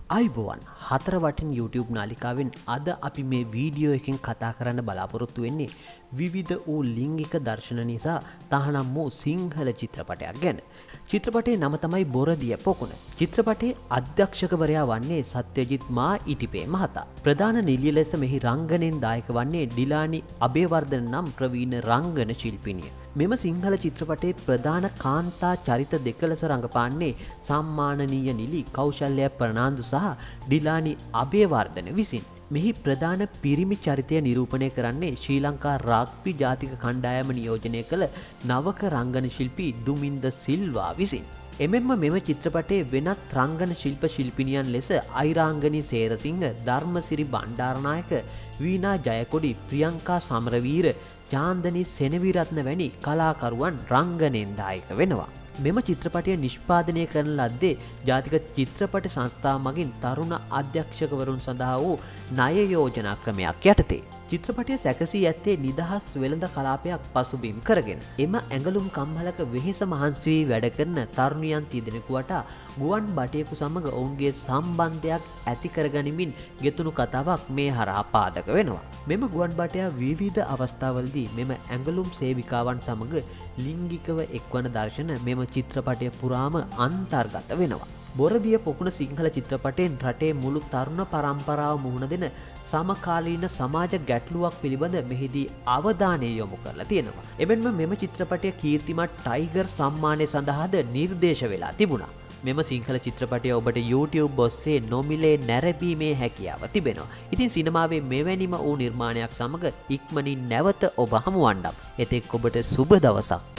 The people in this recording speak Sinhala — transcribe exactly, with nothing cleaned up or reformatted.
අයිබෝවන් හතර වටින් YouTube නාලිකාවෙන් අද අපි මේ වීඩියෝ එකෙන් කතා කරන්න බලාපොරොත්තු වෙන්නේ විවිධ වූ ලිංගික දර්ශන නිසා තහනම් වූ සිංහල චිත්‍රපටයක් ගැන. චිත්‍රපටයේ නම තමයි බොරදිය පොකුණ. චිත්‍රපටයේ අධ්‍යක්ෂකවරයා වන්නේ සත්‍යජිත් මා ඉටිපේ මහතා. ප්‍රධාන නිළිය ලෙස මෙහි රංගනයෙන් දායක වන්නේ ඩිලානි අබේවර්ධන නම් ප්‍රවීණ රංගන ශිල්පිනිය. මෙම සිංහල චිත්‍රපටයේ ප්‍රධාන කාන්තා චරිත දෙක ලෙස රඟපාන්නේ සම්මානනීය නිලි කෞශල්‍ය ප්‍රනාන්දු සහ ඩිලානි අබේවර්ධන විසින්. මෙහි ප්‍රධාන පිරිමි චරිතය නිරූපණය කරන්නේ ශ්‍රී ලංකා රාග්බි ජාතික කණ්ඩායම නියෝජනය කළ නවක රංගන ශිල්පී දුමින්ද සිල්වා විසින්. එමෙන්ම මෙම චිත්‍රපටයේ වෙනත් රංගන ශිල්ප ශිල්පිනියන් ලෙස අයිරාංගනී සේරසිංහ, ධර්මසිරි බණ්ඩාරනායක, වීණා ජයකොඩි, ප්‍රියංකා සමරවීර, චාන්දනී සෙනවිරත්න වැනි කලාකරුවන් රංගනයෙන් දායක වෙනවා. මෙම චිත්‍රපටය නිෂ්පාදනය කරන ලද්දේ ජාතික චිත්‍රපට සංස්ථාව මගින් තරුණ අධ්‍යක්ෂකවරුන් සඳහා වූ ණය යෝජනා ක්‍රමයක් යටතේ. චිත්‍රපටය සැකසී ඇත්තේ නිදහස් වෙළඳ කලාපයක් පසුබිම් කරගෙන. එම ඇඟලුම් කම්හලක වෙහෙස මහන්සි වී වැඩ කරන තරුණියන් තිදෙනෙකු වටා ගුවන් බටයෙකු සමග ඔවුන්ගේ සම්බන්ධයක් ඇති කරගනිමින් ගෙතුණු කතාවක් මේ හරහා පාදක වෙනවා. මෙම ගුවන් බටයා විවිධ අවස්ථාවලදී මෙම ඇඟලුම් සේවිකාවන් සමග ලිංගිකව එක්වන දර්ශන මෙම චිත්‍රපටය පුරාම අන්තර්ගත වෙනවා. බොරදිය පොකුණ සිංහල චිත්‍රපටයෙන් රටේ මුළු තරුණ පරම්පරාව මුහුණ දෙන සමකාලීන සමාජ ගැටලුවක් පිළිබඳ මෙහිදී අවධානය යොමු කරලා තියෙනවා. එබැවින්ම මෙම චිත්‍රපටය කීර්තිමත් ටයිගර් සම්මානය සඳහාද නිර්දේශ වෙලා තිබුණා. මෙම සිංහල චිත්‍රපටය ඔබට YouTube ඔස්සේ නොමිලේ නැරඹීමේ හැකියාව තිබෙනවා. ඉතින් සිනමාවේ මෙවැනිම වූ නිර්මාණයක් සමග ඉක්මනින් නැවත ඔබ හමුවන්නම්. එතෙක් ඔබට සුබ දවසක්.